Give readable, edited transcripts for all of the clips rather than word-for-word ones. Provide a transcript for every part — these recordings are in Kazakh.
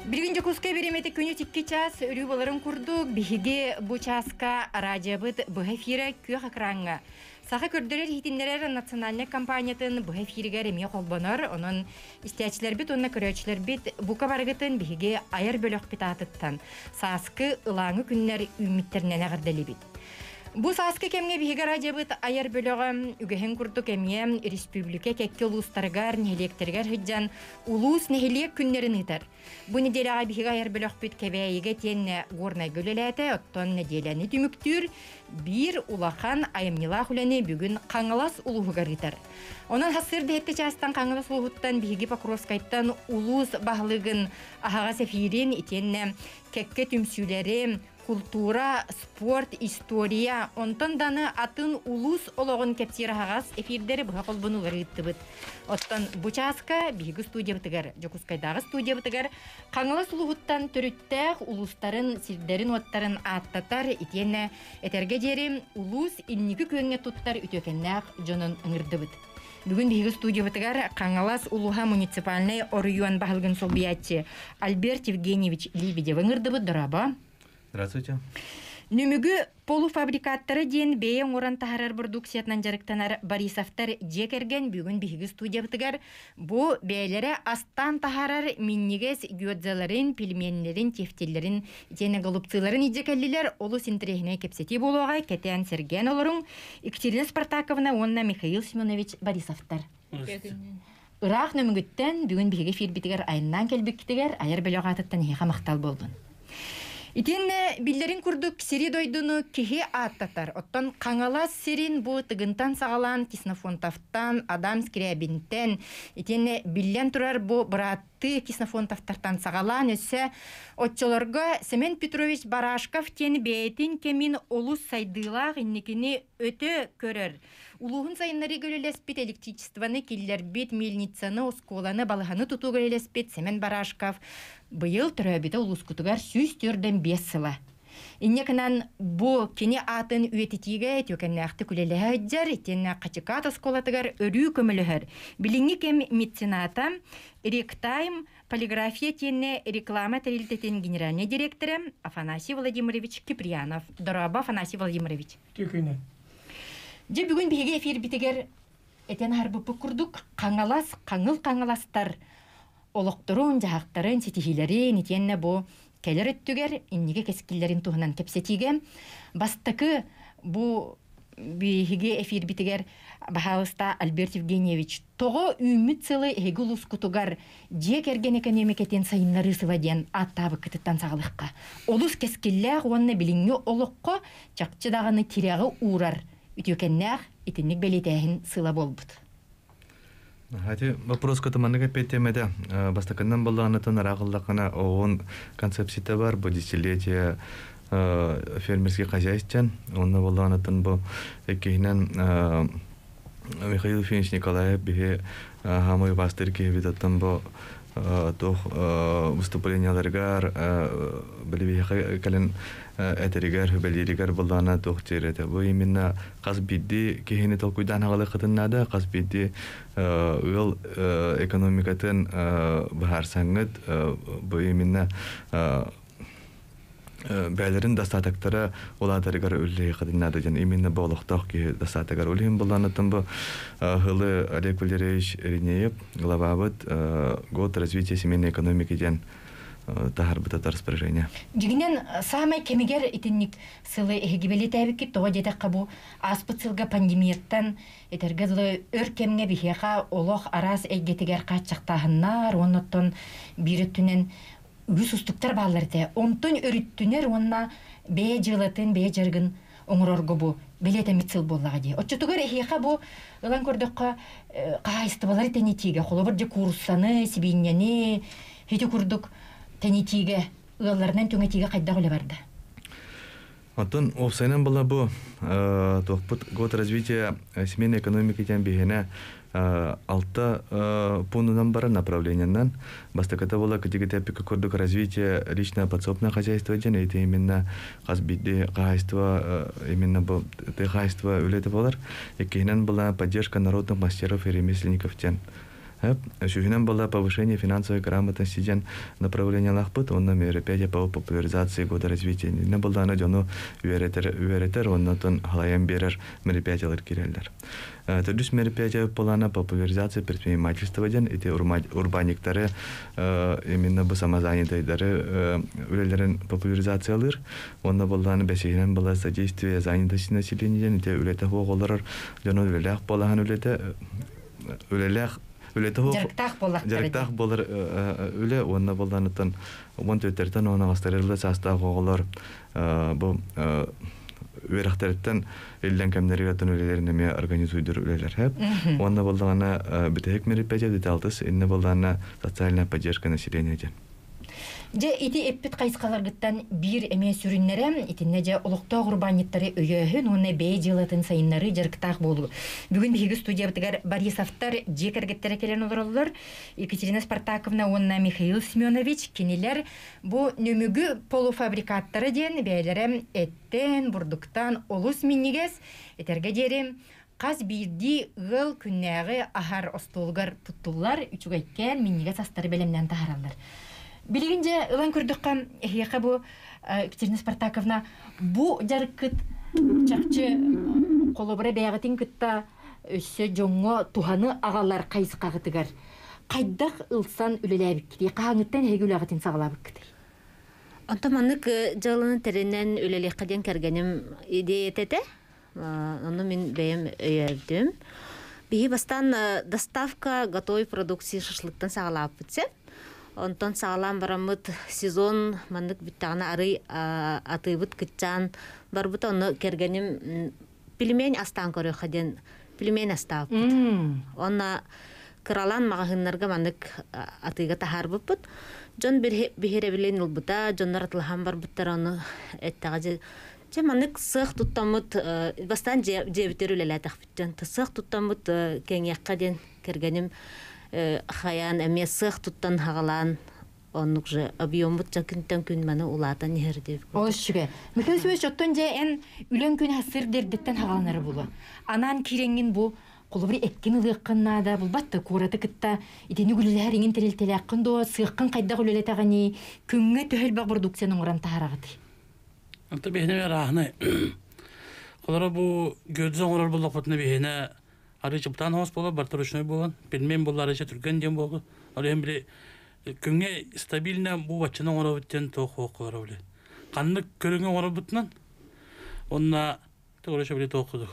Билгинже кускай беремети күнү тикки час үрүбаларын курдук биһиги бу часка радиобыт бу эфира күөх акранга. Саха көрдөрөр хитиннерер национальный компаниятын бу эфирге эме колбонор, онун истячилер бит, онна көрөчлөр бит бука баргытын биһиги аяр бөлөк битатыттан. Саскы ылаңы күннер үмиттеринен агырдали бит. Бу саскы кемге биһиге радиобыт аяр бөлөгө үгөһөн курдук эмне республика кекке улустаргар нехилектергер хыджан улус нехилек күннерин ытар. Бу неделяга биһиге аяр бөлөк бит кебейге тенне горнай гөлелете, оттон неделяны түмүктүр бир улахан айымнила хулене бүгүн каңалас улуугар ытар. Онан хасыр дехте частан каңалас улууттан биһиги Покровскайттан улус баһлыгын ахага сефирин итенне кекке түмсүлери культура, спорт, история, онтон даны атын улус ологон кептирахагас эфирдери буга колбуну гырыттыбыт. Оттон бу часка биги студия бытыгар, Жокускайдагы студия бытыгар, каңылас улугуттан төрүттэх улустарын, сирдерин оттарын аттатар итенне этерге жери улус инниги көңө туттар үтөкеннэх жонун ыңырдыбыт. Бүгін биги студия бытыгар Каңалас улуха муниципальный орюан бахылгын солбиятчы Альберт Евгеньевич Лебедев ыңырдыбыт дораба. Здравствуйте. Нүмүгү полуфабрикаттары ден бейен оран тахарар продукциятынан жарыктанар Борисовтар жекерген бүгін биги студия бытыгар бу бейлері астан тахарар миннигес гёдзаларын, пельменлерин, тефтеллерин, жене голубцыларын идекеллилер олус интерехіне кепсети болуға кетен серген оларың Екатерина Спартаковна, онна Михаил Семенович Борисовтар. Ырақ нүмүгіттен бүгін биги эфир битигер айынан келбіктігер айыр бөліға атыттан еға мақтал болдun. Итенне биллерин курдук сири дойдуну кихи аттатар. Оттон каңалас сирин бу тыгынтан сагалан Киснофонтовтан, Адам Скрябинтен. Итенне биллен турар бу братты Киснофонтовтартан сагалан өссе отчолорга Семен Петрович Барашков тени бейтин кемин олус сайдылах инникини өтө көрөр. Улуғын сайынлары көлелеспет электричествоны киллер бет мельницаны, осколаны, балығаны туту көлелеспет Семен Барашков. Быйыл түрәбеті улускутугар сүз түрден 5 сыла. Иннекінен бұ кені атын үйететіге төкеннәқті күлелігі әджер, тені қачықат осколатыгар өрі көмілігір. Біліңі кем мецената Ректайм полиграфия тені реклама тәрелтетін генеральный директоры Афанасий Владимирович Киприянов. Дораба Афанасий Владимирович. Төкені. Же бүгін беге эфир битегер этен харбыпы курдук каңалас, каңыластар олоқторун, жахақтарын, сетихилерин, етенне бу келер өттүгер, инниге кескиллерин туһунан кепсетиге. Бастакы бу беге эфир битегер бахалыста Альберт Евгеньевич того үміт сылы эгулус кутугар же керген экономикетен сайыннары сываден аттабы кытыттан сағылыққа. Олус кескиллер онна билинге олоққа чакчыдағаны тиряғы урар. Үтөкеннәх итинник белетәһин сыла болбут. Хати вопрос катаманныга петемеде бастаканнан балланатын арагыллакына он концепцияда бар бу десятилетие фермерский хозяйствен. Онна балланатын бу экинен Михаил Ефимович Николаев бихе хамой пастырки видаттан бу тох выступленияларгар билбихе кален этеригер белиригер булдана тохтерете. Бу именно казбидди кехини толкуйдан агалы кытыннада казбидди ыл экономикатын бахарсаңыт бу именно бәлерин дастатактары оладарыгар үлле кытыннада жан именно болохтох ки дастатагар үлем булданатын бу хылы Олег Валерьевич Ринеев главабыт год развития семейной экономики ден тахар бытата распоряжение. Дигинен самай кемигер итинник сылы эгибели табикки того жетакка бу аспыцылга пандемияттан этергезлы өр кемге бихеха олох арас эгетигер качактахыннар оннотон бирүттүнен үс устуктар балларте онтон өрүттүнер онна бээ жылатын бээ жаргын оңорорго бу белете мицил боллага ди. Отчотугар эхеха бу ылан көрдөккө кайстыбалар тенетиге холобор же курсаны сибиннени хити курдук тенетиге ылларынан төңетиге кайда голе барды. Оттон офсайнан была бу тохпут год развития семейной экономики тем бигене алта пунктунан бара направлениянан бастаката была категория пикокордук развития личное подсобное хозяйство ден это именно казбидде хозяйство именно бу хозяйство үлете болар. Екинен была поддержка народных мастеров и ремесленников ден. Шухинам было повышение финансовой грамотности ден направления лахпыт, он на мероприятие по популяризации года развития. Не было на джону уверетер, он на тон халаям берер мероприятия киреллер. Тудус мероприятие плана популяризации предпринимательства ден, эти урбаниктары именно бы самозанятые улелерин популяризация лыр, он на было на бесигнам было содействие занятости населения ден, эти улета хоголар, джону улелях полаган улелях Жарықтақ болар үлі, онына болданытын, он төттерден оны астарылы састағы оғылар бұл өріқтәріттен елден кәмдері өтін өлелерін әме организуйдыр өлелер. Онына болдағына бітәйік мероприятия деталтыс, енне болдағына социальная поддержка населения ден. Же ити эппит кайскаларгыттан бир эме сүрүннере итинне же улукта урбаниттары өйөһүн уна бей жылатын сайыннары жарктак болду. Бүгүн биги студиябытыгар Борисовтар жекергеттере келен олороллор. Екатерина Спартаковна онна Михаил Семенович кинилер бу нөмүгү полуфабрикаттары ден бейлерем эттен бурдуктан олус миннигес этерге жерим Каз бирди гыл күннәгы ахар остолгар туттулар үчүгәйткән миннигес астары белемнән тахаралар. Билигинже ылан көрдүккан эхияка бу Екатерина Спартаковна бу жаркыт чакчы колобура бягатын кытта өссө жоңго туханы агалар кайсыкагытыгар кайдак ылсан үлелебик кааңыттан хегүлөгатын сагалабык кытыр. Антаманнык жалынын теренен үлелекке ден кергеним идеятете. Оны мен бәйем өйердім. Биһи бастан доставка готовой продукции шашлыктан сагалап битсе. Онтон сагалам барамыт сезон маннык биттагына ары атыбыт кытчан барбыт оны кергеним пельмень астан көрөк ден пельмень астап. Онна кыралан магазиннарга маннык атыга тахарбыт. Жон бихере билен улбута, жоннар атылхан барбыттар оны эттагы же маннык сых туттамыт бастан жебитер үлелетак биттен. Сых туттамыт кеңякка ден кергеним хаян эме сых туттан хагалан оннук же объембут жакынтан күн маны улатан нердеп. Олшуга. Михаил Семенович оттон же эн үлөн күн хасыр дердеттен хагаланары булу. Анан киреңин бу колубри эккин ылыккыннада бул батты кураты кытта итени гүлләрин телелтеляккын до сыйккын кайда гүллетагани күнгө төһөл баг продукциянын уран тахарагыты. Анта бехне рахны. Колора бу гөдзөн орор булдык бутны бехне арычы бутан хос боло бартырышной болгон. Пельмен болар арычы түргөн дем болгон. Ал эми бир күнгө стабильно бу бачынын орор буттен тохо колора биле. Канды көрүнгө орор бутнан онна тогорочо биле тохудук.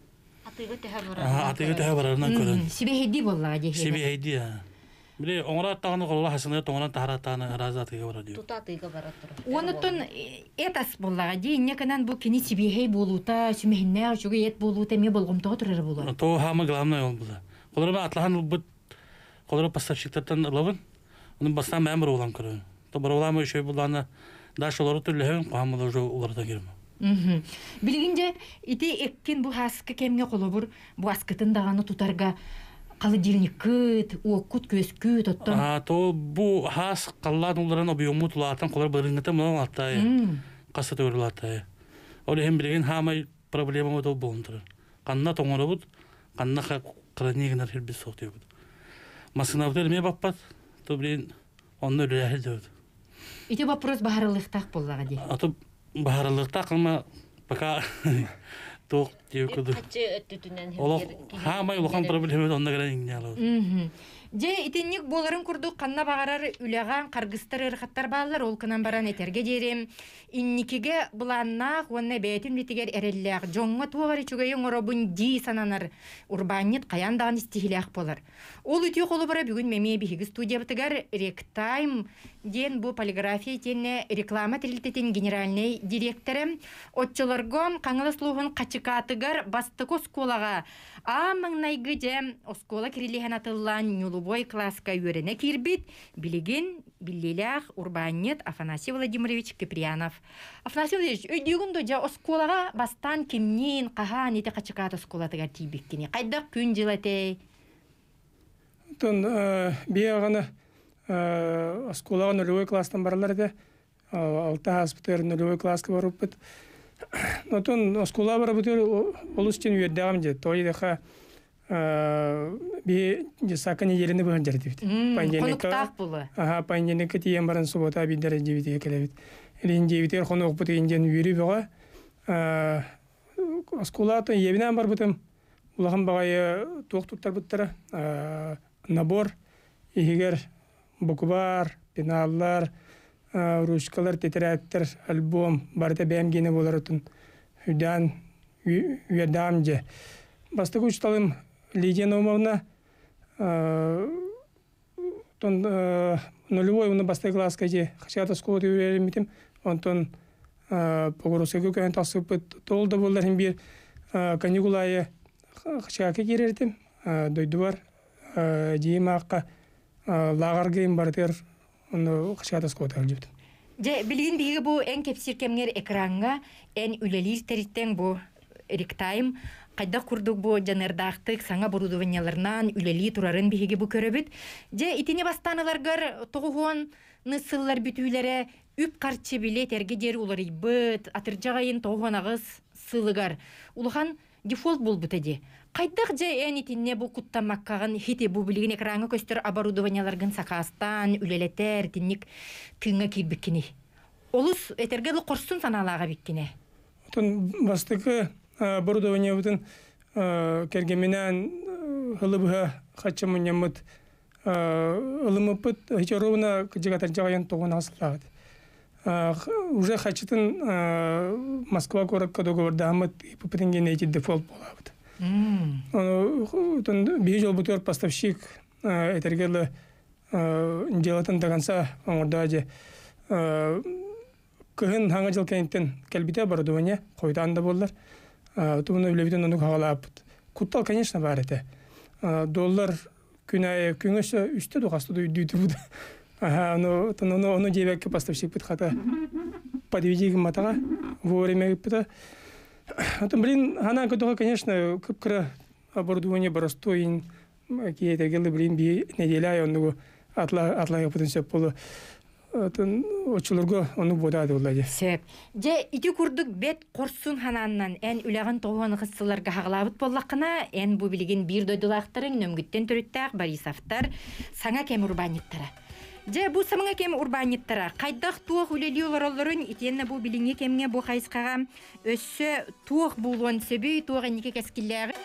Атыгы тәһә барарынан көрөн. Сибехеди болла же. Сибехеди. Биле оңра тагыны колла хасыны тоңран таратаны разатыга бара дию. Тутатыга бара тур. Онотон этас боллага же иннеканан бу кини сибехей болута, сүмехинне жуга эт болута ме болгомтого турар болот. То хама главное ол була. Колора атлахан бут колора поставщиктардан лавын. Onun bastan memur olan körün. To barolama şey bulana daşları türlühün qamılı jo ularda girme. Билигинже ити эккин бу хаскы кемге колобур бу аскытын даганы тутарга холодильниккыт, оккут көскүт оттон. То бу хас қаллан уларын объему тулатан колор барынгыта мына аттай. Касы төрүлатай. Ол hem билген хамай проблема ол болунтур. Канна тоңорубут, канна кранигнер хербис соктубут. Масынавдер ме баппат, то билен онны рәһелдү. Ити вопрос бахарылыктак боллага ди. Аты бахарылыкта кылма пока ток диюкуду. Ол хамай улхан проблема онна гранин ялы. Же итинник боларын курду канна багарар үлеган каргыстар ырхаттар баалар ол кынан баран этерге жерем инникиге буланнак онна бетин битигер эреллек жоңго тугары чугайын оробун ди сананар урбанит каяндаган истихилек болар. Ол үтү колу бара бүгүн меме биги студиябытыгар Ректайм ден бу полиграфия тене реклама тилтетин генеральный директоры отчолорго каңылы слугун качыкатыгар бастык осколага амаңнайгы же оскола кирилихан атыллан нулубой класска үйрене кирбит билигин биллилях урбанет Афанасий Владимирович Киприянов. Афанасий Владимирович өйдүгүндө же осколага бастан кимнин кахан ите качыкат осколатыгар тийбиккини кайда күн жылатей. Тон биягана осколага нулевой класстан баралар да алта аспитер нулевой класска барып но тон оскола барып олустен үйдәгәм же той деха би жасака неделені бұған жарды бит. Конуктақ бұлы. Панженекі тиен барын субота биддері жебітеге келебит. Элин жебитер конук бұты инден үйрі бұға. Аскулатын ебінен бар бұтым. Улахан бағайы тоқтуттар бұттары. Набор, егер буквар, пеналлар, ручкалар, тетерәттер, альбом, барыта бәмгені болар ұтын. Хүдән, үйедам же. Бастығы ұшталым Лидия Наумовна, нулевой уны бастай класска же хачата сколы үйрелемитим, онтон погорусығы көйін тақсыпыт толды боларын бір каникулайы хачака керертим, дойду бар, дейім аққа лағарғайым бартыр, оны хачата сколы әлжіптім. Білген бігі бұл ән кепсіркемгер экранға ән үлелер тәриттен бұл ректайм Қайда құрдық бұл жанырдақтық саңа оборудованияларынан үлелі тұрарын бігі бұл көрібіт. Итіне бастаныларғар тоғуын нысыллар бүтүйлері үп қарчы білет әрге дер олары бұт, атыржағайын тоғуын ағыз сылығар. Улыған дефолт бұл бұт әде. Қайдақ ән итіне бұл құттамаққағын хите бұл білген экранға көстер оборудованияларғын сақастан, үлелетер, тіннік тыңға кейбіккені. Олыс әтергелі құрсын саналаға біккені. Бастықы оборудование бутын кергеменен хылыбыға хачамынямыт ылымыпыт хичаровна кыжыгатар жагайын тоғын асылағыд. Уже хачытын Москва коракка договордамыт ипыпытынген эти дефолт болабыд. Бей жол бутер поставщик этергелі делатын таганса оңырда же кыгын хаңа жыл кенттен кәлбите оборудование қойдан да болдар. Тумны үлебитен оны қағалапыд. Куттал, конечно, бар это. Доллар күнәйі күңесі үсті доғасты дүйді бұды. Оны жебәкке поставщик бұд қата подведегім матаға вовремя бұды. Блин, ана көтіға, конечно, күп-күрі оборудование баростоин кейетергелі, блин, бей неделяй оны атлайы бұдын сөп болы. Очылырға оны бодады олайды. Сөп. Иті күрдік бет қорсын хананнан ән үләғін тоғуаны қыссыларға хағылабыт боллақына ән бұ білген бір дойдылақтырың нөмгіттен түріттәқ Борисовтар саңа кәм урбаниттара. Бұ самыңа кәм урбаниттара. Қайдақ туық үлелі олараларын итенне бұ біліңе кәмге бұ қайысқаға өссі туық бұлуан сөбей туық әнеке кәскілләғы.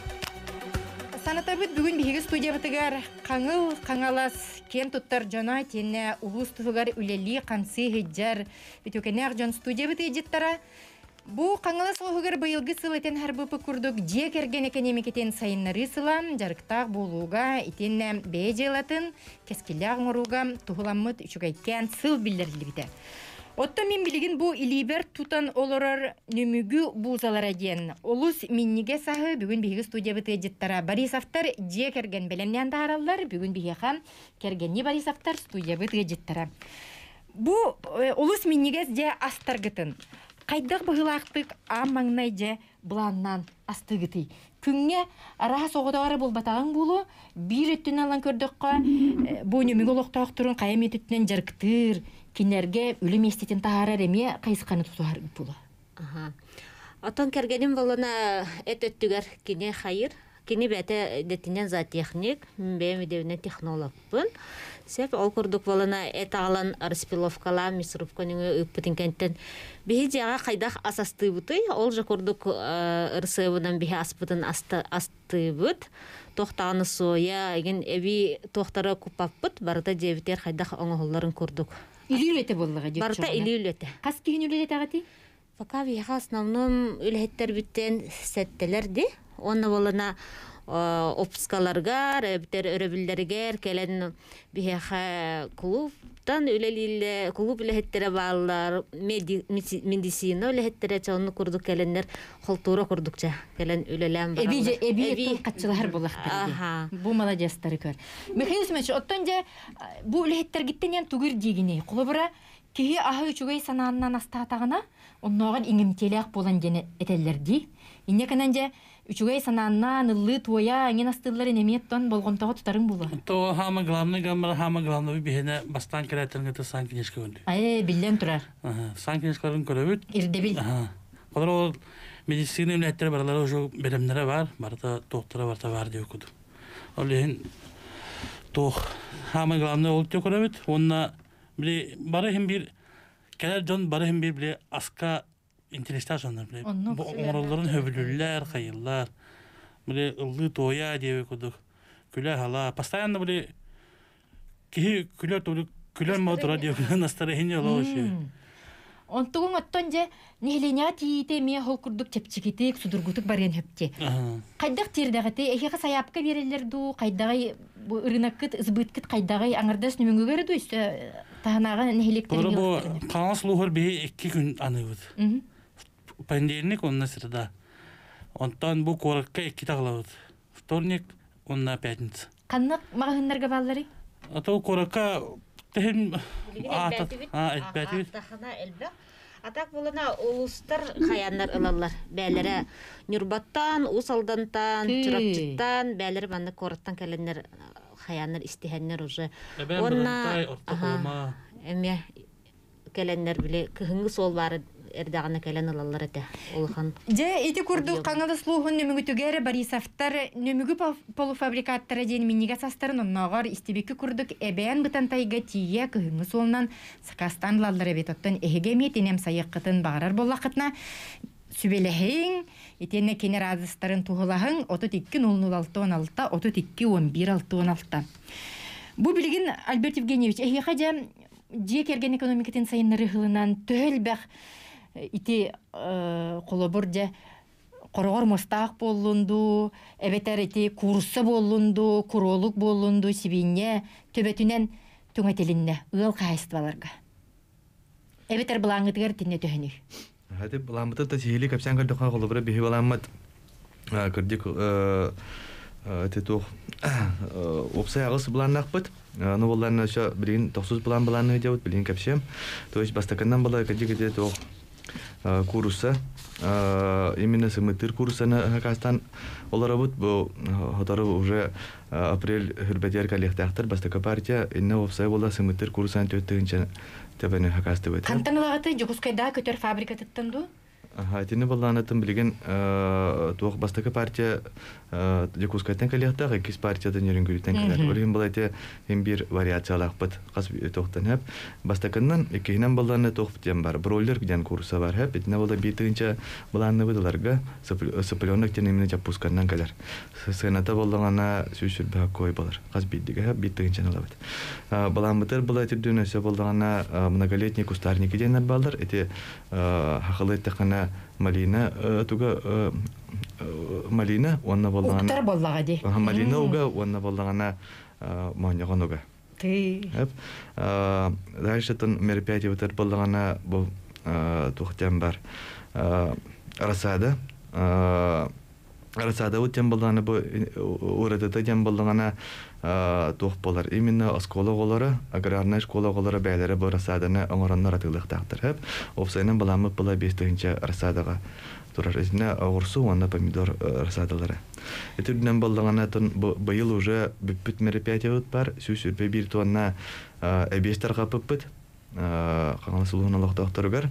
Санатабыт бүгін бігіз студиябытыгар қаңалас кен тұттар жана тені ұлыс тұғығар үлелі қансы хеджар бітөкенер жон студиябыты едеттара. Бұ қаңалас ұғығар байылғы сыл етен әрбіпі күрдік жек әрген экономикетен сайыннары сылан жарықтақ болуға етен бәе желатын кәскілі ағмыруға тұғыламыт үшігайкен сыл білдірілі біті. Отто мен білген бұл илибер тұтан олырар нөмігі бұзалар әден. Олыс минниге сағы бүгін бігі студиябыты әдеттара Борисовтар же кәрген бәлемнен дағаралар, бүгін бігі қам кәргенне Борисовтар студиябыты әдеттара. Бұл олыс минниге же астарғытын. Қайдақ бұғылақтық амаңнай же бұланнан астығыты. Күнге араға соғыдағары бол батағың болу, бір өттін алан көрдіққа бұл нөмігі олықтақ тұрын қайамет өттінен жарқытыр. Кинерге үлім естетін тағарар әме қайысқаны тұтуғар бұлы. Отон кәргенім болына әт өттігер кене қайыр. Кене бәті дәтінен за техник, бәйім едеуінен технолог бұн. Сәп ол күрдік болына әт ағалан распиловкала, мисрупканың өппітін кәнттен. Бейі жаға қайдақ асасты бұты, ол жа күрдік ұрсығынан бейі аспытын асты бұт. Тоқтағаны соя, еген әбі тоқтары күпап бұт, барыда жебітер қайдақ оңығыларын күрдік. Илюлеті болыға жек Барта илюлеті. Қас кейін үлелеті ағаты? Пока виха основном үлеттер біттен сәттелерді. Оны болына опускаларға, рәбітер өрөбілдергер, кәлін бихеха клубтан үлелілі, клуб үлеттері бағылар, медицина үлеттері чауыны күрдік кәлінлер қолтура күрдікча, кәлін үлелән бағылар. Әбі қатшылар болақтар. Бұл маладестары көр. Михаил Семенович, оттан же бұл үлеттер гиттенен түгір дегіне. Құлы бұра кеге ағы үчігей сананынан астатағына, оннағын иңімтелек болан жені әтелерді. Инеканан же үчігей сананынан ұлы туя, аңен астылары неметтон болғынтаға тұтарың болы. То хама главный гаммар, хама главный бихене бастан кереттеріңді сан кенешке өнді. Билен тұрар. Сан кенешкаларын көрөбіт. Ирдебил. Қолар ол медицина үлеттері баралары уже беремлері бар, барта тоқтыра барта бар деп okudu. Олеген тоқ хамы главный ол те көрөбүт. Онна биле бары хем бир келер жон бары хем бир биле аска интерестасондар биле. Оңроллорун хөбүлүлләр, хайыллар. Биле ыллы тоя деп okudu. Күлә хала, постоянно биле ки күлә толы күлән мотора деп настроение лоше. Онтугун оттон же нехленя тиите ме хол курдук чепчикитик судургутук барен хөпте. Кайдак тирдагыты эхега саяпка берелер ду, кайдагай рыноккыт избыткыт кайдагай аңардас нүмөнгө берду үстө таханага нехлектерин. Бу каңас лухор бе 2 күн аныбыт. Понедельник онна среда. Онтан бу коракка 2 таглабыт. Вторник онна пятница. Каннак магазиндарга баллары? Ато коракка тем Атак болана улустар хаяннар ылалар. Бәләре Нюрбаттан, Усалдантан, Чурапчыттан, бәләре банды кораттан кәленнәр хаяннар истихәннәр уже. Онна эме кәленнәр биле кыһыңгы сол бары эрдагына кәлен ылалар әтә. Улхан. Же ити курду каңгы слухун нөмүгү түгәре Борисовтар нөмүгү полуфабрикаттары ден минига састарын онногор истибеки курдук эбен бытан тайга тие кыһыңгы солнан Сакастан лаллар эбетоттан эһеге метинем сайыккытын багарар боллакытна сүбелеһин итене кенер азыстарын туһулаһын 32-006-16 32-11-6-16. Бу билигин Альберт Евгеньевич эһе хаҗа же керген экономикатын сайыннары хылынан төлбәх ити колобур же корогор мостак болунду, эбетер ити курсы болунду, куролук болунду, сибинне төбөтүнен түңөтелинне ыл кайыстыбаларга. Эбетер булаңытыгар тинне төһөнү. Хәтип буламыты да сихили капсан кырдыка колобура бихи буламат. Кырдык тетох опсай агыс буланнакпыт. Ну болларны ошо бирин 9 булан буланы деп билин капсем. То есть бастакандан бала кырдык тох курса именно сымытыр курсаны Хакастан оларабыт бу хатары уже апрель хөрбәтер коллектор бастака партия инне опсай бола сымытыр курсан төттөгүнчө тебене Хакасты бет. Кантанылагаты Жукускайда көтөр фабрика тыттынду? Хатины балланатын билген туох бастака партия Жукускайдан коллектор экис партиядан йөрөнгүлүтен келет. Олген балайте эм бир вариациялакпыт кас токтан хеп бастаканнан экинен балланы тохп тем бар. Броллер гиден курсы бар хеп. Итне бола битинче баланы быдыларга сыпылёнок тенемне жапусканнан келер. Сената боллагана сүшүр бак кой болар. Кас бидиге хеп битинче алабыт. Баламытыр балайте дүнөсө боллагана многолетний кустарник гиденер балдар. Эти хакылы текана Малина туга Малина онна боллагана. Уктар боллага ди. Малина уга онна боллагана маньягонуга. Ты. Хеп. Дальше тон мероприятие вытер боллагана бу тухтем бар. Расада. Расада утем боллагана бу урадата тем боллагана тух болар. Именно школа голары, аграрная школа голары бәйләре бу расаданы оңороннар атылык тактыр хеп. Опсайнын баламы була 5-нче расадага турар. Изне огурсу, онда помидор расадалары. Этүдән боллагана тон быел уже бүт мероприятие бар. Сүсүрбе бир тонна эбестер капыппыт. Каңласылугун лохтоктургар.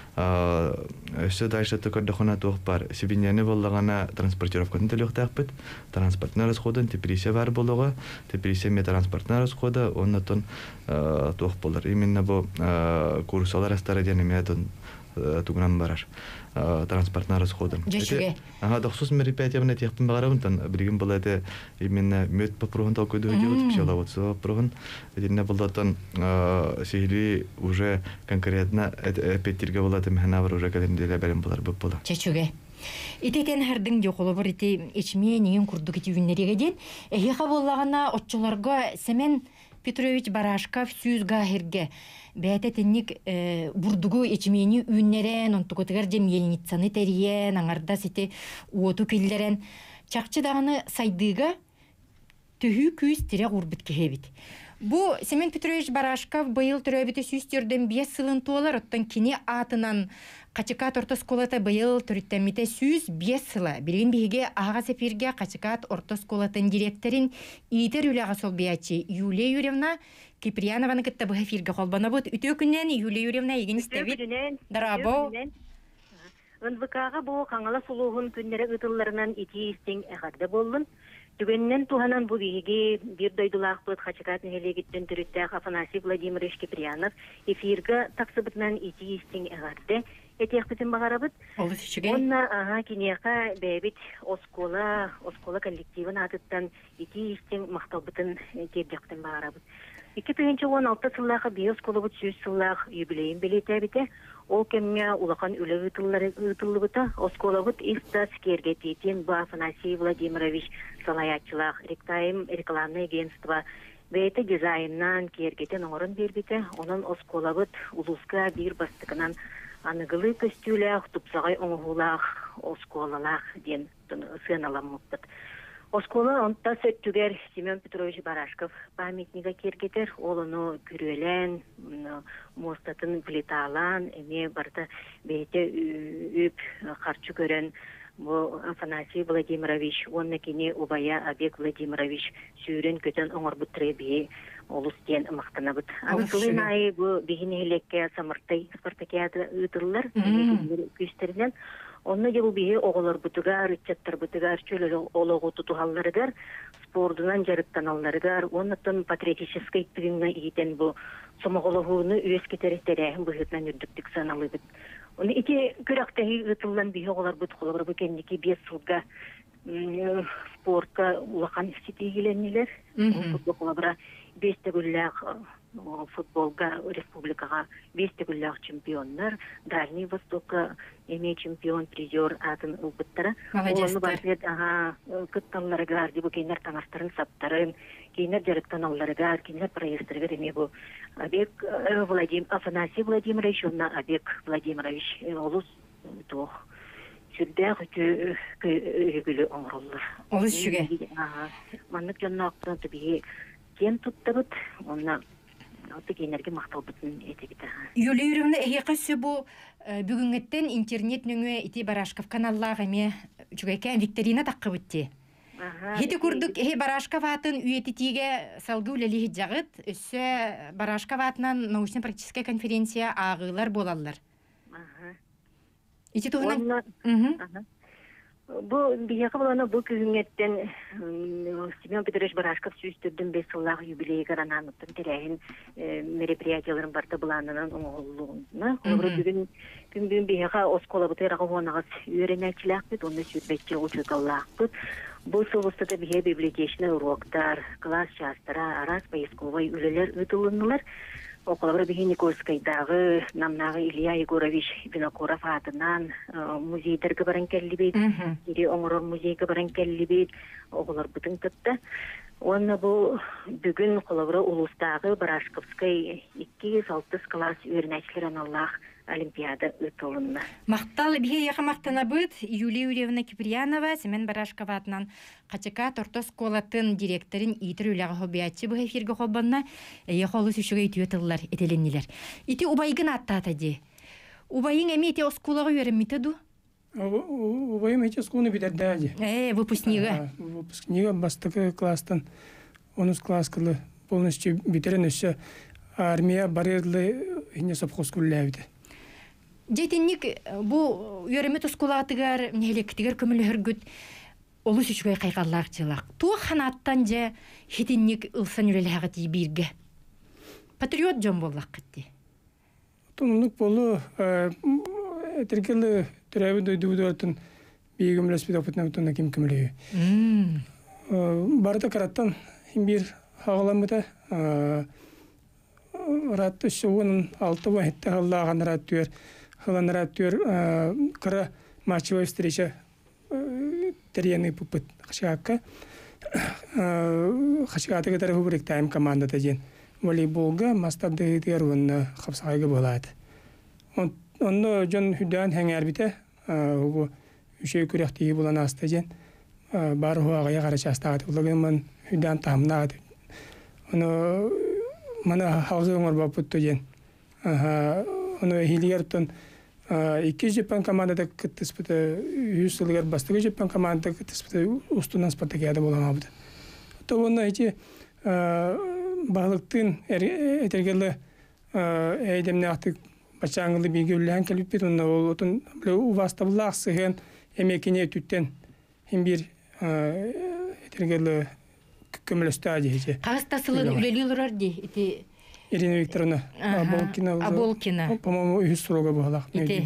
Все дальше только дохона тух бар. Сибиньяны боллагана транспортировканы төлөктәкпит. Транспортный расходын теприсе бар болуга, теприсе ме транспортный расходы, онна тон тух болар. Именно бу курсалар астараден метон тугнан барар. Транспортный расходын. Жешуге. Ага, 9 мероприятия на тех багарабын тан билген булады именно мөт попругун толкуйду жут, пчеловодство попругун. Эдинне булдатан сихили уже конкретно петирге булады мехнавр уже календеле белем булар бу була. Чечуге. Итетен хардың жоколобор ити ичмениген курдук ити үннереге ден. Эхеха боллагана отчолорго Семен Петрович Барашков сүз гахирге бәте тенник бурдугу ичмени үннерен онтуготыгар жем елницаны териен аңарда сите уоту киллерен чакчы даганы сайдыга төһү күз тире урбит кехебит. Бу Семен Петрович Барашков быйыл төрөбүтө сүстөрдөн 5 сылын туолар оттон кини атынан Качыкат орта сколата быйыл төрүттәмите сүз 5 сыла. Билген биге ага сепирге Качыкат орта сколатын директорин Итер Юлияга солбиячи Юлия Юрьевна Киприянованы кытта бу эфирге колбана бут. Үтө күннен Юлия Юрьевна еген истебит. Дарабо. НВКга бу каңала сулугун күннере ытылларынан ити истең әгәрдә болдун. Түгеннен туһанан бу биги бир дойдулак бут хачакат нелегиттен түрүттә Афанасий Владимирович Киприянов эфирга таксыбытнан ити истең әгәрдә этехбитин багарабыт. Олус үчүгэй. Онна кинияка бэбит оскола коллективын атыттан ити истең макталбытын кебдяктан багарабыт. 2016 сыллағы биос колубут 100 сыллақ юбилейін белетәбіте, ол кемме улақан үлі ұтылыбыта, осколабыт истас кергететін бұл Афанасий Владимирович Салаятчылақ рекламный агентство бәйті дизайннан кергетен оңырын бербіте, оның осколабыт улуска бір бастықынан анығылы көстүләқ, тупсағай оңғылақ, осколалақ ден сыналамыппыт. Оскола онта сөттүгер Семен Петрович Барашков памятнига кергетер, олыны күрелен, мостатын плиталан, эме барда бейте үп қарчы көрен Афанасий Владимирович, онна кене Убая Абек Владимирович сүйрен көтен оңыр бұттыры бей олыс ден мақтанабыт. Анысылын айы бұл бейіне елекке самыртай спартакиады ұтылылар, күстерінен. Онна жабу бие оғылар бұтыгар, үтчаттар бұтыгар, чөлі олығы тұтуғаларыгар, спордынан жарыттан алларыгар, оннаттан патриотическай түгінгі егетен бұл сомағылығыны өз кетеректерәхін бұғытнан үрдіктік саналы бұд. Оны ете көрақтағы ұтылдан бие оғылар бұтқылығыр бұл кәндеке 5 жылға спортқа улақан істетегеленелер. Футболға 5 тәгілләқ футболга республикага 5 тәгілләқ чемпионнар, Дальний Востокка эме чемпион, призер атын ұлбыттары. Олы барсет, күтталларыгар, дебу кейнер таңастарын саптарын, кейнер жарықтан алларыгар, кейнер проекстыргар эме бұл Афанасий Владимирович, онна Абек Владимирович, олыс тоқ. Сүрдәқ өйгілі оңырылыр. Олыс жүге. Маннық жанна ақтан түбіге кен тұттабыт, онна кейнерге мақтал бұтын етегіті. Юлия Юрьевна, әйеқасы бұл бүгінгеттен интернет нөңі ити Барашков каналлағы әме жүгәйкен Викторина таққы бұтте. Хеті күрдік Барашков атын үйететіге салғы үлелі жағыт, өссі Барашков атынан научно-практическая конференция ағылар болалар. Ити туғынан? Бұл бияқы боланы бұл күзіңеттен Семен Петрович Барашков сүйістірдің 5 сыллағы юбилейі ғарананықтың терәйін мероприятияларын барда бұланынан оңғылуына. Күн бияқа оскола бұтайраға оңағыз үйерен әлчіләқ бет, оны сүйірбетче ұчыталлақ бет. Бұл соғыстыда бия библиотечный уроктар, класс частыра, арас поисковай үлелер ұтылынылар. Около Никольскайдағы намнағы Илья Егорович Винокуров атынан музейдергі баран кәлі бейт, ере оңырор музейгі баран кәлі бейт, оғылар бұтын тұтты. Оны бұл бүгін қолабыры ұлыстағы Барашковскай 2-6 класс өрнәчілер аналлақ Олимпиада ұтылынна. Мақтал бие яқа мақтана бұд Юлия Юрьевна Киприянова Семен Барашков атынан Қачака Тортос колатын директорин итір үліға хобиятчы бұл эфирге қолбанна қолы сүшіге итүе тылылар, етеленілер. Ити Убайгын аттата де. Убайын әме ете осколаға өрімметі ду? Убайым ете осколыны бітерді әде. Выпускнига. Выпускнига бастықы класстан 10 класс кылы полностью битерен өсі армия барырлы хине совхоз күлләбіді. Дейтінник бұл өрімет осколатығар, нелектігер көмілі үргіт олы сүшігай қайқаллақ жылақ. Туы қанаттан жа хетінник ұлсан үрелі ағыты бірге. Патриот жон боллақ кетті. Тұнлық болу әтіркелі түрәбі дойды атын бейгім ләспет опытына бұтына кем көмілі. Барыта қараттан бір ағаламыда ратты шоуының 6 вахетті ғаллаған раттуер кара матчевая встреча терьяный пупыт хашака хашака гатар хубрик тайм команда тажен волейболга мастабды дерун хапсайга болат онно жон хүдән хәңәр бите бу үшей күрәхти булана астажен бар хуага гарача астагы улагын хүдән тамнат оно мана хавзыңор бапыт тажен оно хилияртон 2 Жапон командада кыттыспыты 100 жылгар бастығы Жапон командада кыттыспыты устунан спартакиада боламабыды. Тоғынна эти бағылықтың этергелі әйдемне ақтық бачаңылы биге үлләһән кәлбит бит онна ол отун увастабыллах сыгын эмекине түттен хим бир этергеле көмөлөстө ажеже. Кастасылын үлелилер ди. Ити Ирина Викторовна Аболкина. По-моему, их строго было.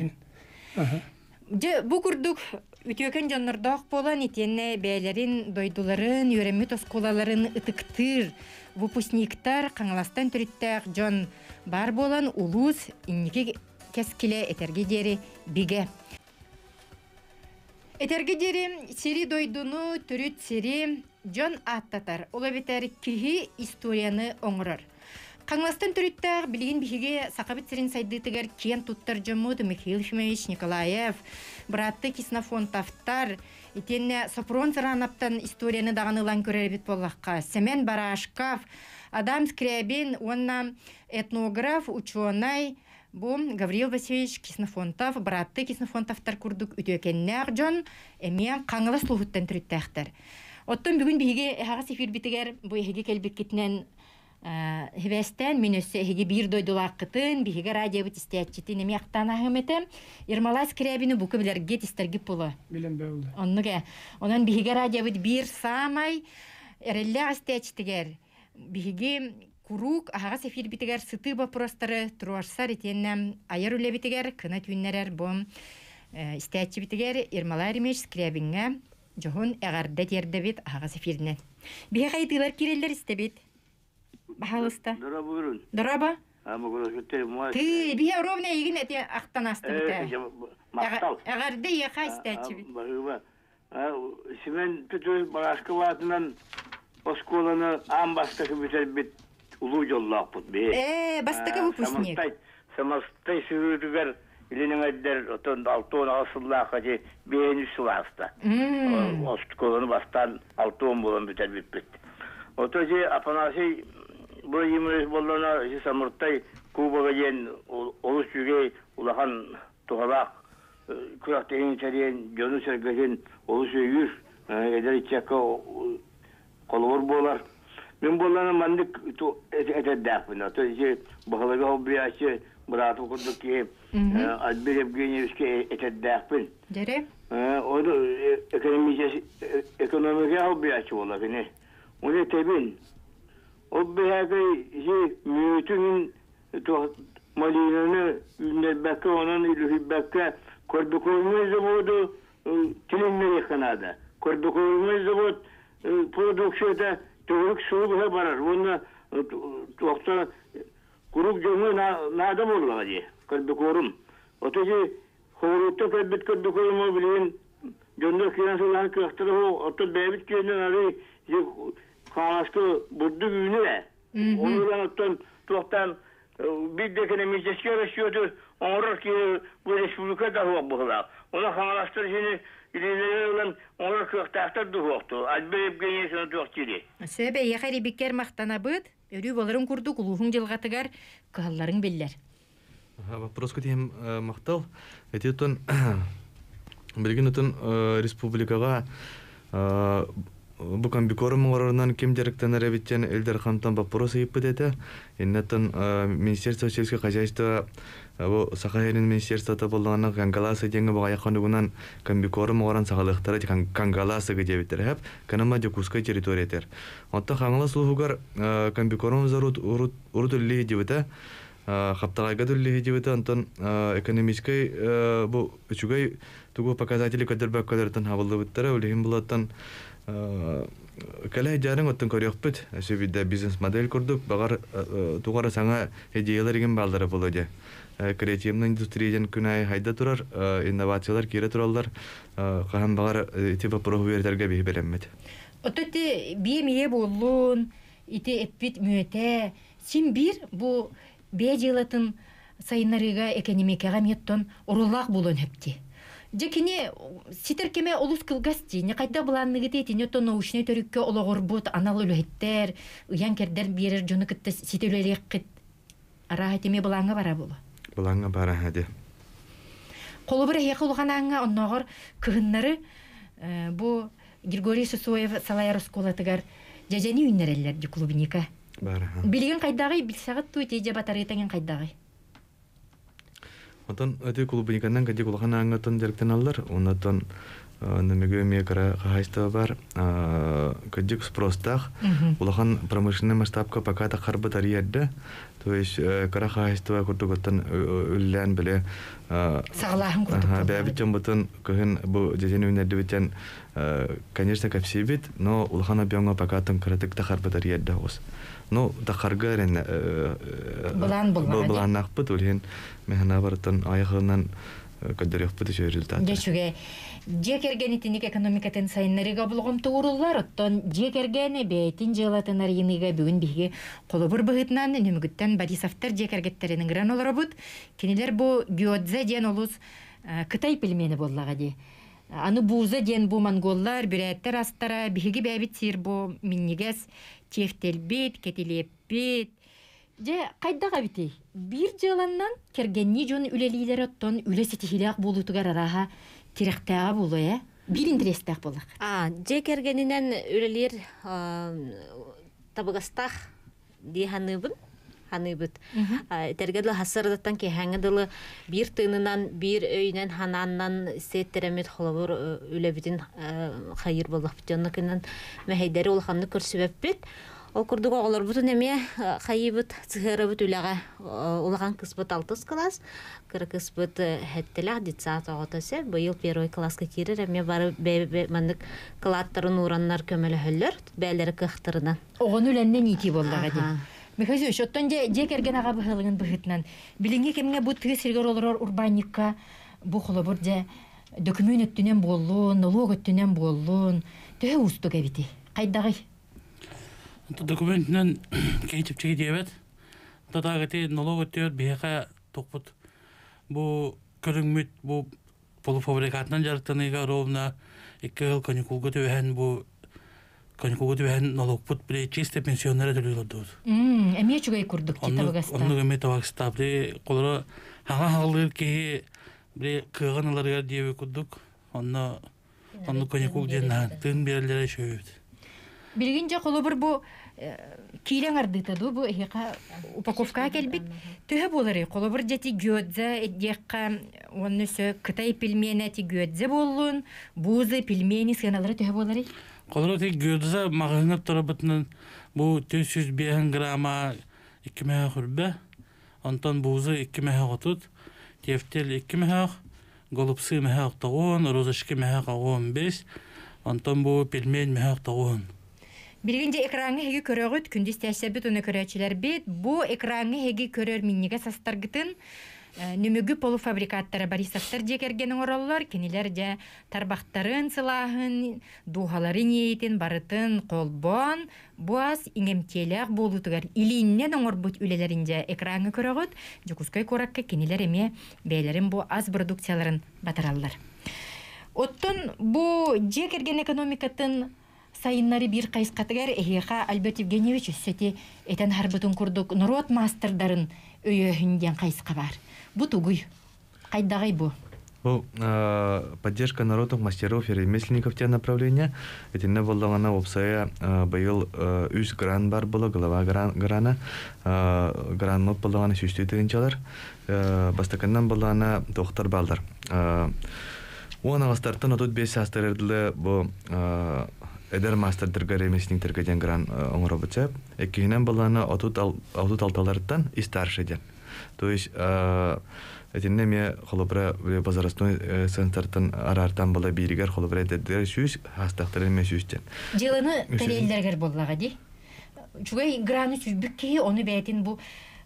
Бу курдук үтөкөн жаннардак болан итенне бәйләрин, дойдуларын, йөрәмме тосколаларын ытыктыр. Выпускниктар каңластан төрүттәк жон бар болан улус инники кескиле этерге дери биге. Этерге дери сери дойдуну төрүт сери жон аттатар. Ола бетер кихи историяны оңрар. Каңластан төрүттәк билген биһиге сакабит сирин сайдытыгар кен туттар жомуд Михаил Ефимович Николаев, братты Киснафонтовтар, итенне Сопрон Саранаптан историяны дағанылан көрербит боллаққа. Семен Барашков, Адам Скрябин, онна этнограф, ученый, бу Гавриил Васильевич Киснафонтов, братты Киснафонтовтар курдук үтөкеннәк жон, эмен каңлас лухуттан төрүттәктер. Оттон бүгүн биһиге хагас эфир битигер бу эһиге келбит китнен Хевестен минөсө хеги бир дойдулар кытын, биһиге радио битистәчити неме яктана хәмәтем. Ирмалас Крябины бу кебеләргә тистәргә була. Билем бәуле. Онныга, онан биһиге радио бит бир самай эреллә астәчтигәр. Биһиге курук агас эфир битигәр сыты вопростары турашсар итеннәм аяр үле битигәр кына түннәрәр бом истәчи битигәр Ирмалар Ремеш Крябингә җоһун әгәрдә тердә бит агас эфирнән. Биһиге әйтиләр кирелләр истәбит. Бахалыста. Дора бuyurun. Дораба? Ama götür muaz. Ты бия ровно егин эти ахтанасты бите. Мактал. Агарды яха истәчи бит. Багыба. Симен түтү Барашковатынан осколаны амбастакы битер бит улуу жоллак бут бе. Бастакы выпускник. Самастай сүйрүгөр иленен айдар отон алтон асыллака же бейни суласта. Осколаны бастан алтон болон битер бит. Ото же Апанасий bu yimres bollana samurtay Kuba'ga yen olus yüge ulahan tuhalak kurakteyin çariyen jonu sergesen olus yüz eder içaka kolor bolar. Ben bollana mandık etedak bina. To je bahalaga hobbiyaşı bıratı kurduk ki adbir evgeniyevski etedak bin. Jere? O da ekonomik hobbiyaşı bolar bine. Onu tebin. O behagi mütünün malinanı ünlebekka onun ilühibbekka kordukoyumuz zavudu tilinleri kanada. Kordukoyumuz zavud produksiyada tövük suluğa barar. Onunla tokta kuruk jomu nada bolla diye. Kordukorum. Otoji horutta kalbet kordukoyumu bilen jonda kiransulan kıhtırı oto bebit kendin arı Kanaskı buddu günü de. Ondan ottan toktan bir de ekonomik yarışıyordu. Onlar ki bu respublika da var burada. Ona kanalastır şimdi ileri olan onlar kıhtaktar da yoktu. Albert Genç'in doktori. Sebe yakari biker maktana bıt. Örü bolарын kurduk uluğun jılgatıgar kıhalların biller. Вопрос көтем мактал. Этетон билген утун республикага bu комбикорум орорунан ким директорлар эбитчен элдер хамтан вопрос ийиппедете. Иннатан Министерство сельского хозяйства бу Сахалин министерството болгонна Кангаласы деңге бага якындыгынан комбикорум оран сагалыктары Кангаласы гедебитер хеп канама жокускай территориятер. Отта хаңлас лугар комбикорум зарут урутулли дебите. Хаптагайга дулли дебите антон экономический бу үчүгай тугу показатели кадырбак кадыртан хабылдыбыттары улехим булаттан Калай жарың оттон көрөкпүт. Сөбүдө бизнес модель курдук. Багар тугара саңа идеялар ген балдары болоду. Креативный индустрияден күнай хайда турар, инновациялар кире туралар. Кахам багар типа провертерге бии беремет. Ототе биемие боллун, ите эппит мүөте. Сим бир бу бежелатын сайынарыга экономикага меттон урулак болон хепти. Жекине ситеркеме олус кылгасти, не кайда буланныгыты тине то научный төрүккө ологорбут анал үлөһеттер, уян кердер берер жону кытта сителелек ара теме буланга бара болу. Буланга бара хади. Колубур хекулганаңга онногор кыгыннары бу Григорий Сосоев Салаяр школатыгар жажани үннереллер ди клубника. Бара. Билген кайдагы билсагат туйте же батарытаген кайдагы. Отон өтө клубниканнан кади кулахан аңгатон директен аллар. Оннотон намеге мекара хайста бар. Кадик спростах. Кулахан промышленный масштабка пока та харбат ариядда. То есть кара хайста куртуготан үллән беле Саглаһын куртук. бәбитен бутын кыгын бу дезен үнәдә битен конечно капсибит, но улхана бьонга пока тан каратык та харбат ариядда ос. Ну, тахаргарен булан нахпыт үлген механа бартын аяғынан кадырык бит результат. Дечуге жекерген итиник экономикатын сайыннарыга булгам тууруллар, оттон жекергени бейтин жылатынар йыныга бүгүн биге колобур быгытнан нүмүгүттен Борисовтар жекергеттеринин гран олорбут. Кинилер бу гёдзе ден олус Кытай пельмени боллага ди. Аны бууза ден бу монголлар бүрәттер астара биги бәбит сир бу миннигес тефтелбит, кетилеппит. Же кайдага бити? Бир жыланнан кергенни жон үлелилер оттон үлесетихилак болутугар араха тиректага болу, Бир интерестак болак. Же кергенинен үлелер табыгастах ди ханыбыт. Тергедлы хасырдаттан ки хаңыдылы бир тыынынан, бир өйнен хананнан сеттеремет холобур үлебитин хайыр боллақ бітенні кінен мәхейдері олханны көрсібеппет. Ол күрдігі оғылар бұтын әме хайыбыт, цығыры бұт үліға олған кыспыт 6 класс, кірі кыспыт хәттіліғ детсат оғытасы. Бұйыл первой класска керір, әме бары мәнік қылаттарын ұраннар көмелі хөллер, бәлері қықтырынан. Оғын үләннен ити боллаға де. Мехазы, шоттан же керген аға бұхылығын бұхытнан. Білінге кемге бұ тығы сергер олар урбаникка бұ қолы же документ өттінен болуын, налог өттінен болуын, төе ұсту кәбіті. Қайдағай? Документінен кейтіп чеге дейбет. Тадағыты налог өттіет бейқа тоқпыт. Бұ көріңмет бұ полуфабрикатынан жарықтаныға ровна 2 жыл каникулға төйен бұ каникулға төйен налогпыт біле чисто пенсионері төлі олдуд. Әме чугай күрдік ке табығаста? Онны әме табығаста біле қолыры хаңа-хаңылыр кейі біле күйған аларғар дейбе күрдік. Онны каникул дейін тың берілері шөйбет. Білгенже қолы бір бұ кейлен ардытаду бұ әйіға упаковка келбек. Төе болары қолы бір жәті гөдзі әддеққа оны сө Кытай пельмені әті гөдзі болуын, бұзы пельмені сыналары төе болары? Қолыры тек гөдзі мағынып тұры бұтының бұ 405 грамма 2 мәхі хүрбе, онтан бұзы 2 мәхі ғотуд, тефтел 2 мәхі, голубсы мәхі ғтағуын, розышки мәхі ғауын 5, онтан бұ пельмен мәхі ғтағуын. Біргенде экранғы хеги көрөгіт, күндіз тәсәбіт оны көрәчілер бет, бұ экранғы хеги көрөр миннеге састаргытын, нүмігі полуфабрикаттары Борисовтар жекергенің оралылар, кенелер де тарбақтарын сылағын, духаларын ейтін, барытын, қолбон, бұаз иңемтелек болутығар. Илиннен оңыр бұт үлелерінде экранғы көрөгіт, жүкізкөй коракка кенелер еме бәйлерін бұ аз продукцияларын батыралылар. Оттон бұ жекерген экономикатын сайыннары бир кайскатыгар эхеха Альберт Евгеньевич өссети этен харбытын курдук народ мастerdарын өйөһүнден кайска бар. Бу тугуй. Кайдагай бу? Бу поддержка народных мастеров и ремесленников те направления. Этинне болдағана опсая быйыл 3 гран бар было, голова грана. Гран моп болдағана сүсті тегенчалар. Бастаканнан болдағана тоқтар балдар. Он ағастартын отут 5 астырырдылы бу Эдер мастердерге ремесленниктерге ден гран оңыра бітсеп, екігінен баланы отут алталарыттан и старше ден. То есть, этинне ме холобра базарастной центртан арартан бала биригер холобра дедер сүйс, хастақтары ме сүйстен. Жылыны тәрелдергер боллаға ди. Чугай граны сүйбікке, оны бәйтін бұл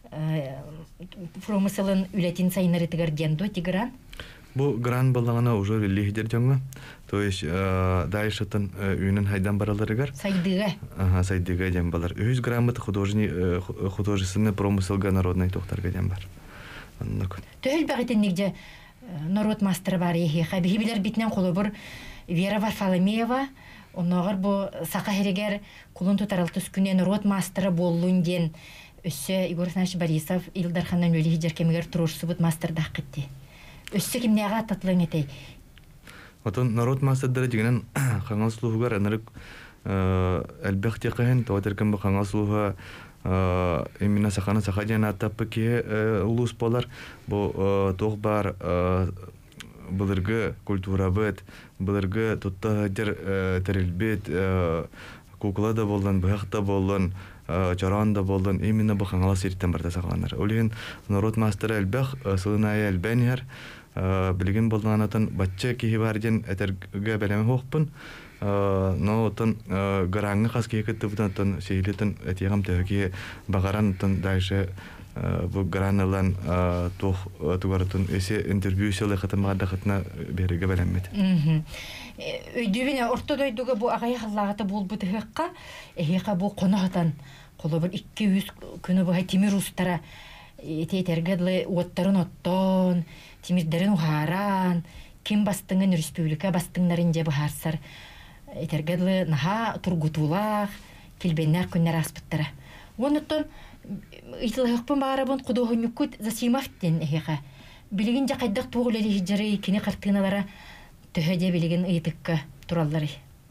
промысылын үлетін сайынары тігер ден до тигран? Бу гран балағана уже лихидер жаңа. То есть дайшатын үйнен хайдан бараларыгар. Сайдыга. Сайдыга дем балар. 100 граммыты художественный промыслга народный тоқтарға дем бар. Төл бәғітін негде народ мастер бар ехе. Хабихибилер битнен қолы бір Вера Варфоломеева, онағыр бұл сақа херегер құлын тұтаралтыс күне народ мастері болуын ден өссі Игорь Саныч Борисов Илдарханнан өлі жеркемегер тұрушысы бұд мастердақ кетті. Өссі кімнеға татлың етей? Отон народ мастердары дегенен қаңал сұлуғығар әнірік әлбәқ текіген, тоғатыркен бұл қаңал сұлуға именно сахана сахадян атаппы ки улус болар бу тох бар былыргы культура бет былыргы тутта дер терилбет кукла да болдон быхак да болдон чаран да болдон именно бу хаңала сириттен барда сахаланар улин народ мастера элбах сылыная элбенер билген болданатын бачча кихи бар ден этерге белеме хокпун но тон гараңы хас кекетти бутан сейлетен этигам төги багаран тон дальше бу граналан тох тугартын эсе интервью сылы хатымада хатна береге белемет өйдүбүнө ортодойдуга бу агай халлагата болбут хакка эхека бу конохатан колобур 200 күнү бу тимир устара этетергедле оттарын оттон тимирдерин ухаран ким бастыңын республика бастыңнарын же бахарсар этергедле наха тургутулах килбеннер күннер аспыттара онуттон итылыхпын баарабын кудохунюкут засимахтен эхека билигин жакайдак тугулели хижары кини картыналара төһөдө билигин ыйтыкка тураллары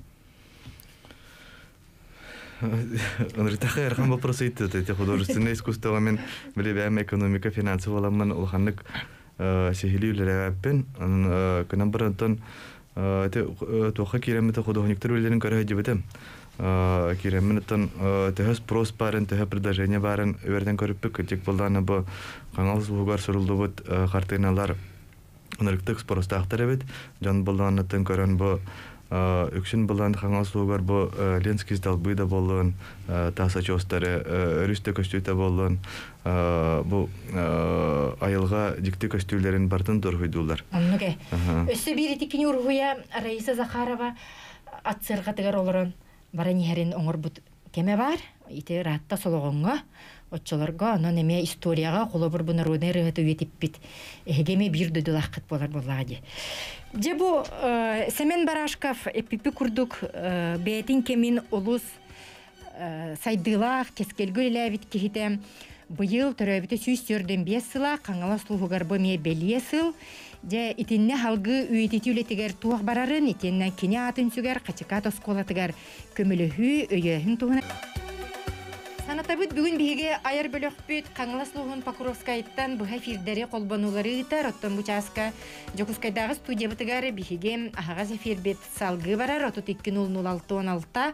Онритаха эрхан вопрос итте те художественное искусство мен билебем экономика финансовый ламан улханнык сехилүүлереппен кынан барантан те тоха киремете художниктер билерин көрө жибетем киремнетен техас проспарен теха предложение барын өрден көрүп көтек болданы бу каңал сугар сурулдубут картиналар онрыктык простактар бит жан болданатын көрөн бу үксүн болан каңал сугар бу ленский столбы да болгон тасачостары рүстө көстүтө болгон бу айылга дикти көстүлөрүн бартын тургуйдулар анныге өссө бир итикини ургуя Раиса Захарова атсыргатыгар олорон баранихерин оңорбут кеме бар ите ратта сологонго отчолорго анан эме историяга колобур бу народный рыгыты үетиппит эгеме бир дөдөлакыт болар боллагы же бу Семен Барашков эпипи курдук бетин кемин улус сайдылах кескелгүл элебит кихите быйыл төрөбүтө 145 сыла каңала слугугар бу ме белие сыл же итинне халгы үйетити үлетигер туак барарын итинне кини атын сүгер качыкат осколатыгар көмөлөһү өйөһүн тугуна Санатабыт бүгүн биге айыр бөлөкпүт каңала слугун Покровскайттан бу эфирдери колбонулары ытар оттон бучаска Жокускайдагы студиябытыгар биге ахагас эфирбет салгы барар 320616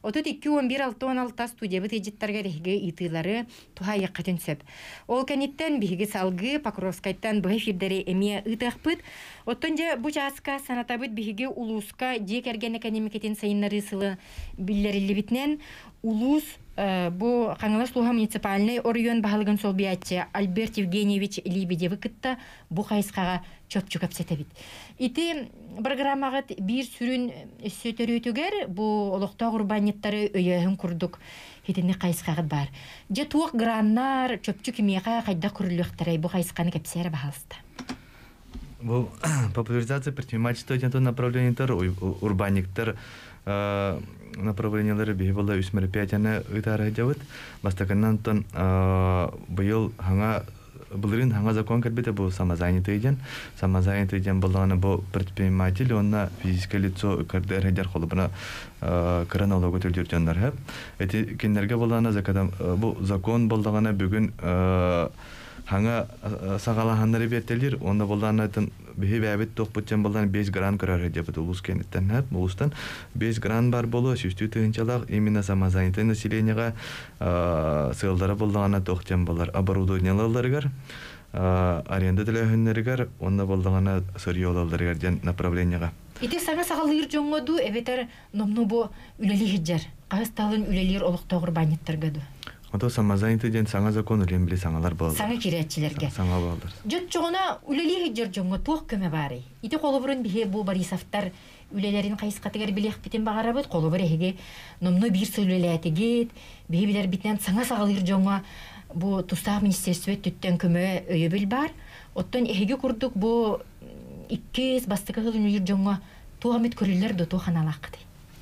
321116 студиябыт эжиттарга реге итылары туха яккатын сөп. Ол кенеттен биге салгы Покровскайттан бу эфирдери эме ытакпыт оттон же бучаска санатабыт биге улуска же керген экономикатын сайыннары сылы биллерилибитнен улус бу Каңала слуга муниципальный орыйон баһалган солбиячы Альберт Евгеньевич Лебедев кытта бу хайскага чөпчүк апсетебит. Ити программагат бир сүрүн сөтөрүтүгер бу олокто урбанеттары өйөһүн курдук. Хитини хайскагат бар. Же туак граннар чөпчүк мияга кайда күрүлүктөрөй бу хайсканы кепсере баһалста. Бу популяризация предпринимательства это направление урбаниктер направлениелері бейі болды үс мероприятияны ұйтары жауыд. Бастаканнан тон бұйыл бұлырын хаңа закон кәрбеті бұл самозанятый ден. Самозанятый ден болғаны бұл предприниматель, онына физическое лицо үкірді әргедер қолыбына кірі налогы түрдер жондар әп. Әті кендерге болғаны бұл закон болғаны бүгін хаңа сағалағанлары беттелер, онда болғаны бейі бәбет тоқпытчан болған 5 гран көрер әдебіт ұлыс кенеттен әп. Ұлыстан 5 гран бар болу, сүстүү түйінчалақ, именно самозанятый населениеға сығылдары болғаны тоқчан болар. Оборудованияларығар, аренда тіләхінлерігар, онда болғаны сырьолаларығар ден направлениеға. Ите саңа сағалығыр жоңғоду, әбетер номну бұ үлелі хиджар. Қағысталын үлелер олықтауғыр банеттергеді. Ото самозанятый ден саңа закон үлем біле саңалар болды. Саңа киретчилерге. Саңа болды. Жот жоғына үлелі хиджар жоңғы туық көмі бары. Ите қолы бұрын біге бұл Борисовтар үлелерін қайысқатығар білек бітін бағара бұд. Қолы бұры әге номну бір сыл үлелі әтегет. Біге білер бітінен саңа сағалығыр жоңға бұл тұстағы министерствет түттен көмі өйі біл бар. Оттан әге күрдік бұл 2 бастықы ғылын үлер жоңға туғамет көрілер до туған алаққыды.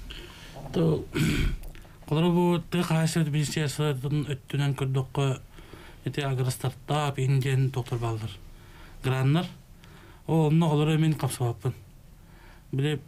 Олар бу ты хайсет министерствотун өттүнөн көрдөккө эти агростартап инден доктор балдар. Граннар. Онно олар мен капсабаппын. Биле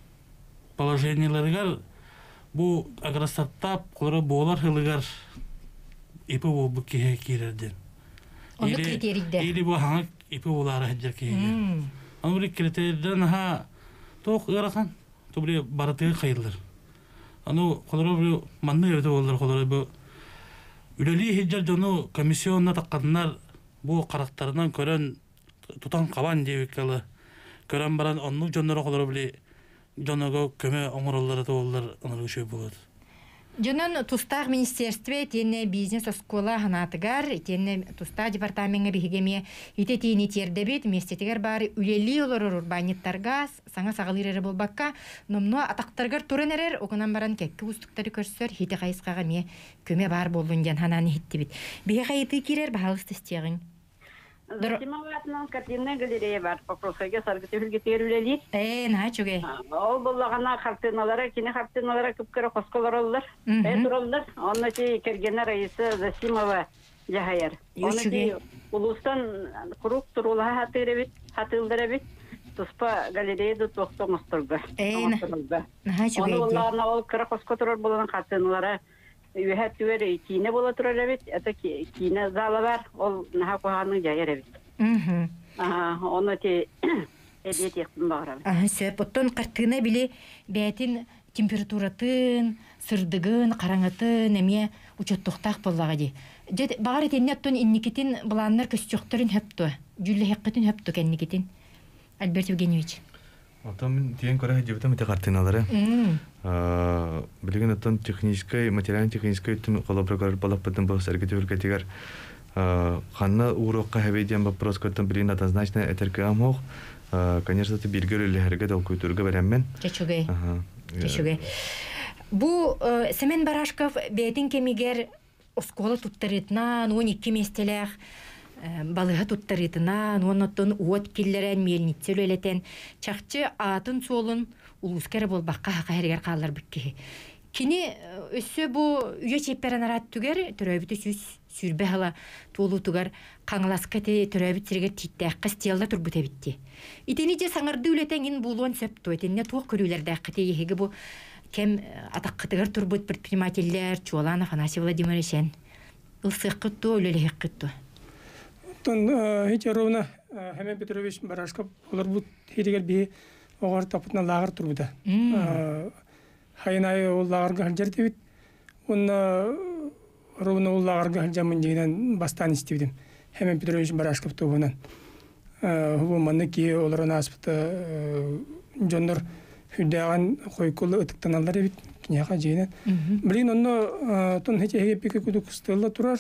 положенияларыгар бу агростартап олар болар хылыгар ипи болбу киһэ киирерден. Онда критерийде. Или бу хаңа ипи болара хаджар киһэ. Аны бу критерийден ха тоқ ырахан. Тобри баратыгы хайылыр. Аны колору бу манны өтө болдыр колору бу үлели хиджар жону комиссионна таққаннар бу қарақтарынан көрөн тутан қабан дебеккалы көрөн баран онну жоннору колору били жонного көмө оңороллары толлар анар үшөй болот. Жонон тустаг министерстве тенне бизнес оскола ханатыгар тенне туста департаментге бигеме ите тени тердебет местетигер бары үлели олор урбаниттарга саңа сагалыры болбакка номно атактаргар туренерер окунан баран кекке устуктары көрсөр хите кайыскага ме көмө бар болунден хананы хиттибит биге кайты кирер баалысты стегин Затимоватна картинная галерея бар. Попросойга саргытывылги терүлелит. На чуге. Ол боллагана картиналара, кине картиналара күпкөрө косколор олдор. Туролдор. Оны ти кергенер райысы Засимова жахаяр. Оны ти улустан курук турулаха хатылдырабит. Туспа галереяда тоқтомостурга. На чуге. Оны боллагана ол кыра коскотурор болған картиналара Үһәт түвәре кине була турабит, ата кине залы бар, ол наха коханы жайрабит. Оны те эдет яктын багырабит. Сөп оттон картына биле бәтин температуратын, сырдыгын, караңатын эме учоттуктак боллага ди. Жет багар этеннеттон инникетин буланнар көсчөктөрүн хөптү. Жүлле хаккатын хөптү кенникетин. Альберт Евгеньевич. Отом тиен көрә җибетем ите картиналары. Билеген оттон технической, материально-технической үтім коллаборатор балап бітін бұл сәргеті үлгетігер қанна урокқа хәвейден вопрос көттім білген однозначно әтеркі амоқ. Конечно, ты биргер үлігерге дал көйтіргі бәрәммен. Чечуге. Бұ Семен Барашков бәйтін кемигер оскола туттарытна, нуын 2 местелях балыға туттарытна, нуын оттон уот келлерен мелнитсел өлетен, чақчы атын солын улускер болбаққа хақа әргер қалар бүкке. Кини өссө бұ үйе чепперен арат түгер, түрөбіті сүрбе хала толу түгер, қаңыласқа те түрөбіт сіргер титтәққа стелда турбута бітті. Итені же саңарды үлетен ен бұлуан сөпту, етенне туық көрілерді әққіте ехеге бұ кем атаққытығыр турбут предпринимательлер, Чуалан Афанасий Владимировичен. Ылсыққытту, өлелі хеққытту. Хич ровна Хемен Петрович Барашков олар бұд херегер бе оғар тапытна лағыр тұрбыда. Хайынай ол лағырға хәлжер дебет, онна ровна ол лағырға хәлжамын жегінен бастан істебедім. Хемен Петрович Барашков туғынан. Бұл манны ке оларын аспыты жондар хүддаған қойкулы ұтықтан алдар дебет, кенеға жегінен. Білін онна тон хече хеге пеке күдік стылла тұрар,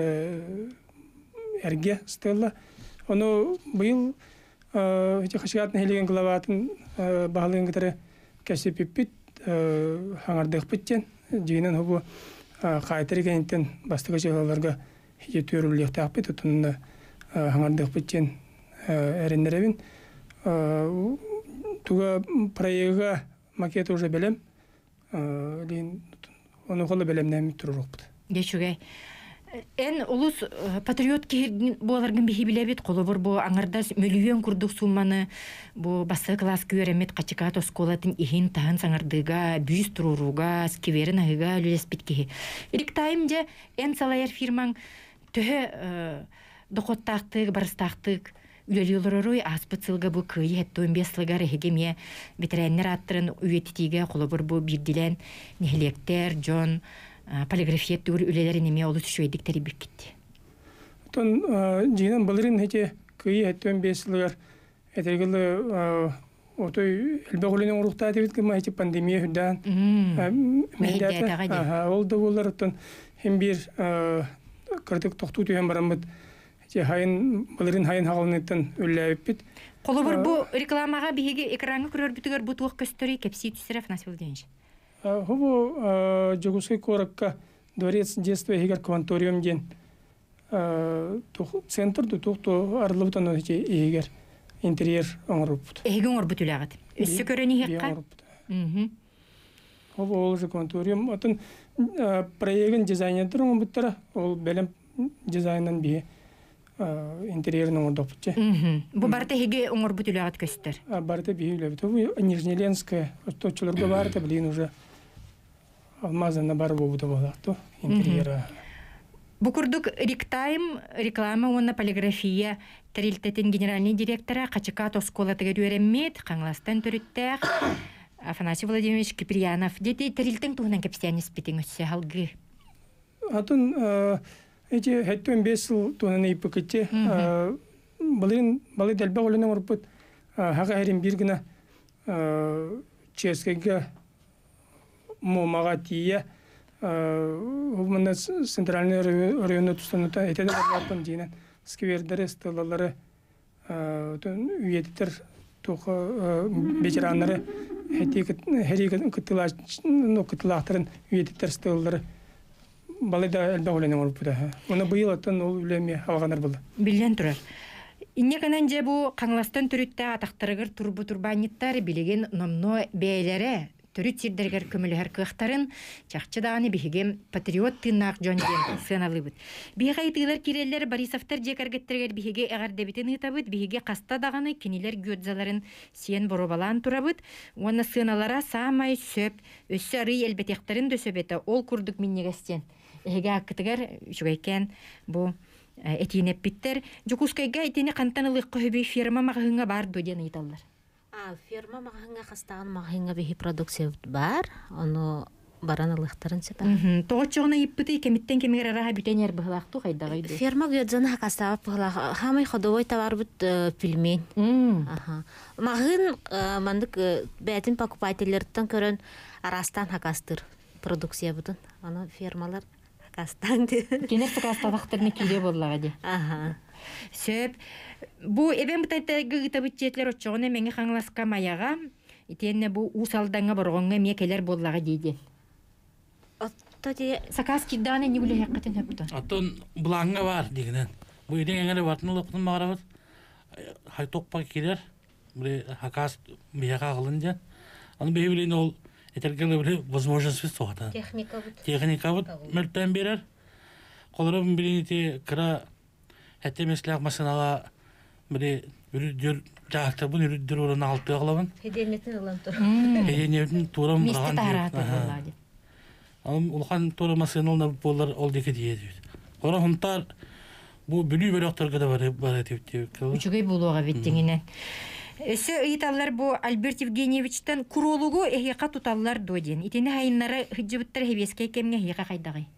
әрге стылла. Оны бұйыл хашығатын хелеген главатын бағылығын кітары кәсіп еппет, хаңардық біттен, жегінен бұл қайтыры кәнеттен бастығы жағаларға хеге төріліқті ақпет, ұтынында хаңардық біттен әріндеревін. Туға проеға макеті уже бәлем, оны қолы бәлемнен тұрыр оқпыды. Дешугай. Эн улус патриот киһиргин буоларгын биһи билебит колобур бу аңардас мөлүйөн курдук сумманы бу басы класс күөремет качыкат осколатын ихин таһын саңардыга бүүс туруруга скиверин аһыга үлеспит киһи. Ириктайым же эн салайар фирмаң төһө докоттактык барыстактык үлелиолорой аспыцылга бу кыйы хеттон беслыгар эхегеме ветеринер аттырын үйетитиге колобур бу бирдилен нехлектер жон полиграфия түгір үлелері неме олы түшөйдік тәрі бүккетті. Тон жинан балырын хете күйі әттен бесілігер әтергілі отой әлбе қолының ұрықта әтебет кіма хете пандемия хүддан. Ол да болар оттан хем бір кірдік тоқту түйен барамыд. Балырын хайын хағылынеттен өлі әбіппет. Қолы бұл рекламаға бейге экранғы көрер бүтігер бұт оқ көстері кепсі түсірі Афанасий Владимирович. Хубу Джогусой коракка дворец детства егер кванториум ден центр тухту арлыбытан егер интерьер оңырыппыт. Егер оңырбыт үләғат. Өссі көрені хеққа? Хубу ол же кванториум. Атын проегін дизайнердер оңырбыттара, ол бәлем дизайнан бейе интерьерін оңырдықпыт. Бұ барты егер оңырбыт үләғат көстер? Барты бейе үләбіт. Хубу Нижнеленская, точылырға барты білейін уже Алмазына бар болуды болады, интерьера. Бу курдук Риктайм реклама онна полиграфия терилтетин генеральный директора Качакат оскола тегерүереммет каңластан төрүттәк Афанасий Владимирович Киприянов дети терилтен туһунан кепсиянис битин өссө халгы. Атын эти хэттен 5 жыл туһунан ипекете балы дэлбэ олена орпут хага харин бир гына ческеге момагатия Умна центральный районный тустанута этеде барбатын динен сквердер стеллары уйеттер тоқы ветераннары херик кытылақтарын уйеттер стеллары балайда әлбә оленен орпуда. Оны быйыл атын ол үлеме алганар булды. Билен турар. Инне канан же бу каңластан төрүттә атактырыгыр турбанниттар билеген номно бәйләре төрүт сирдергер көмөлөр кыхтарын чакчы даганы бихигем патриот тынак жонген сыналыбыт. Бихайтылар киреллер Борисовтар жекергеттергер бихиге эгардебитин ытабыт, бихиге каста даганы кинилер гөдзаларын сиен боробалан турабыт. Уна сыналара самай сөп, өссөрү элбетектарын дөсөбете ол курдук миннегестен. Эге акытыгар жугайкен бу этинеп биттер. Жукускайга этине кантанылык көбөй фирма магыңа бар доден айталар. Фирма магыңа хастаган магыңа бихи продукция бар, аны бараналыктарын сепа. Тоочогуна иппыты кемиттен кемигер араха бүтенер быхлакту кайдагайды. Фирма гөдзана хастаган быхла хамай ходовой товар бут пельмень. Магын мандык бәтин покупательлерден көрөн арастан хакастыр продукция бутун. Аны фирмалар хакастан. Кинер хакасталыктарны кире боллагы. Сөп бу эбен бутайта гыгыта битчетлер очогуна меңе хаңласка маяга итенне бу усалданга боргонга мекелер боллага дейди. Оттоди Сакаски даны нигуле хаккатын хөптө. Атын булаңга бар дигенен. Бу иден эңере ватнылыктын магарабыт. Хайтокпа кирер. Бу хакас мияга кылынжа. Аны бейбилен ол этергеле бир возможность соғата. Техника бут мөлтөн берер. Колорун биринити кыра Хәттемесләк машинала бер үрдүр жаакта бу үрдүр орун алып алабын. Хеденетин алам тур. Хеденетин турам барган. Мисте улхан тура машиналар болар ол деке диеди. Кора хунтар бу бүлү бөрөктөргө да бар деп. Үчүгөй булуга биттиңине. Өсө ыйталлар бу Альберт Евгеньевичтен курологу эхека туталлар доден. Итене хайыннары хыджыбыттар хебеске кемге хека кайдагай.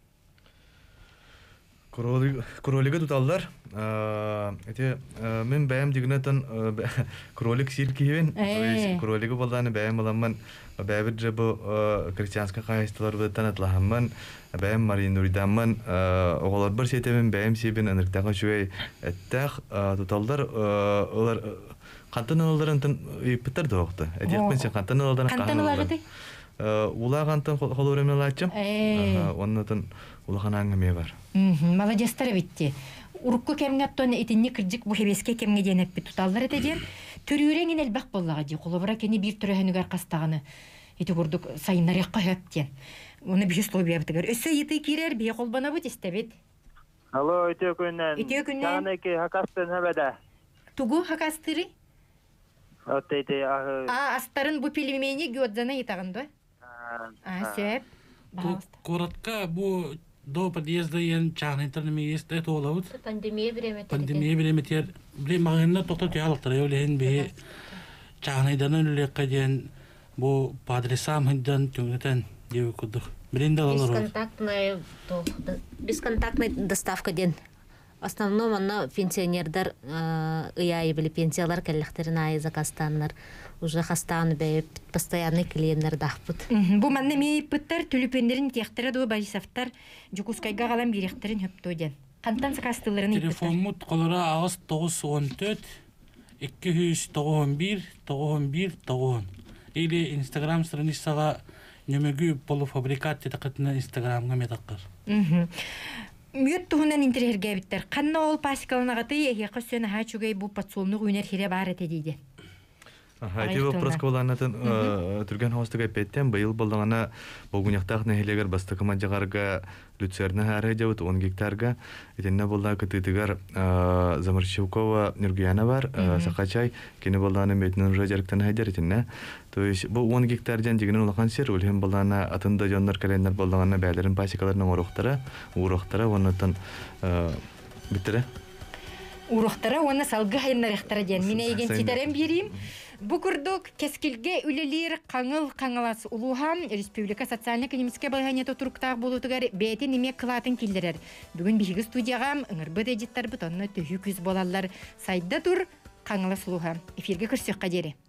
Кролига туталлар. Эти мен бәем дигнетен кролик сиркивен. Кролига болданы бәем боламан. Бәбир же бу христианска кайыстылар бутан атлахаман. Бәем маринуридаман оголар бер сетемен бәем себен аныртага шуй эттах туталдар олар кантаналарын иптер доокты. Эдекмен сен кантаналардан кантаналарды улагантан холоремелачым. Оннотон улахан аңгыме бар. Молодецтер битти. Урукку кемгаттон итинни кырдык бу хебеске кемге денеп бит туталлар этеден. Төрүреңин элбак боллага ди. Колобра кени бир төрөһөнүгөр кастаганы. Ити курдук сайыннарык каяптен. Уну бир словия битер. Өсө ити кирер бие колбана бут истебит. Алло, ите күннен. Танеки хакастын хабада. Тугу хакастыры? Оттейте астарын бу пельмени гёдзана итагында. Сеп. Коротко бу до подъезда ен чагынтарны есть это олавут. Пандемия время. Пандемия время тер бли магынна токтот ялыктыр. Ölен бе чагындан өлөккө ден бу падресам хындан түңөтен деп кудук. Биринде алалар. Бесконтактная доставка ден. Основном она пенсионердар ыяй били пенсиялар келлектерин ай заказтаннар. Уже хастаны бе постоянный клиенттер дахпыт. Бу манны мейпыттар түлүпендерин тектери до Борисовтар Жукускайга калам биректерин хөптөден. Кантан закастыларын телефонмут колора агыс 914 291 91 9. Или Instagram страницага нөмөгү полуфабрикат тетакытына Instagramга метаккыр. Мүйөт туһунан интерерге биттер. Канна ол пасикаланагаты эхе көсөнө хачугай бу пацолнук үнер хире бар эте дейди. Эти вопрос коланатын түрген хостыга петтен быйыл болдағана болгуньяқтақ нәхелегер бастықыма жағарға люцерна әрі жауыт 10 гектарға етенне болда кытытыгар Замарчевкова Нюргияна бар Сақачай кені болдағаны метінен ұжа жарықтан хайдар етенне. То есть бұл 10 гектардан дегенен олақан сер өлген болдағана атында жонлар кәленлер болдағана бәлерін пасикаларының урақтары онытын біттірі. Урақтары оны салғы хайынарықтары ден. Мен еген титерен берейім. Бу курдук кескилге үлелер қаңылас улухан Республика социально-экономическая балганета туруктаг болутугар бети неме кылатын килдерер. Бүгүн биги студияга ыңырбы дежиттар бутонны төһү күз болалар. Сайда тур қаңылас улухан. Эфирге кырсык кадери.